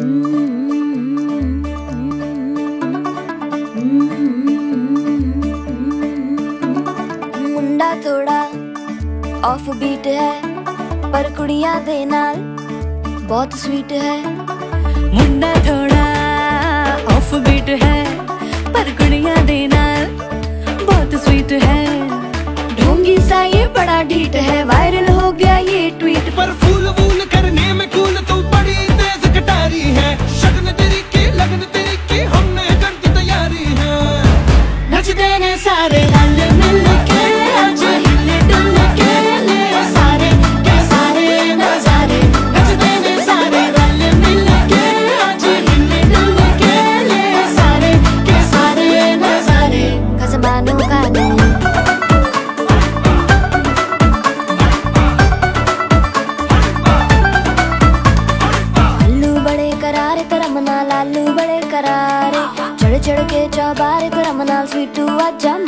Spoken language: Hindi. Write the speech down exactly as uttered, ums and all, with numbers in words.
मुंडा थोड़ा ऑफ बीट है पर कुड़ियां दे नाल बहुत स्वीट है। मुंडा थोड़ा ऑफ बीट है पर कुड़ियां दे नाल बहुत स्वीट है। ढोंगी सा ये बड़ा ढीठ है, वायरल हो गया ये ट्वीट। पर फूल वूल करने में कूल तू बड़ी तेज कटारी है। शगन तेरी की लगन तेरी की हमने कर दी तैयारी है। नचते ने सारे रल मिल के आज हिले डुल के ले सारे के सारे नजारे। नचते ने सारे रल मिल के आज हिले डुल के ले सारे के सारे नजारे। खसमानों का नहीं लालू बड़े करारे, चढ़ चढ़ के चौबारे करम नाल स्वीटू आजा